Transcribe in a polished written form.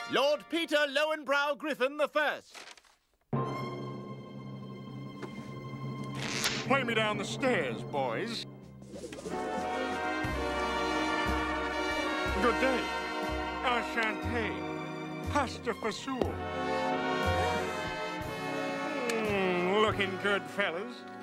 Lord Peter Lowenbrow Griffin the First. Play me down the stairs, boys. Good day. Enchanté. Pasta fasool. Looking good, fellas.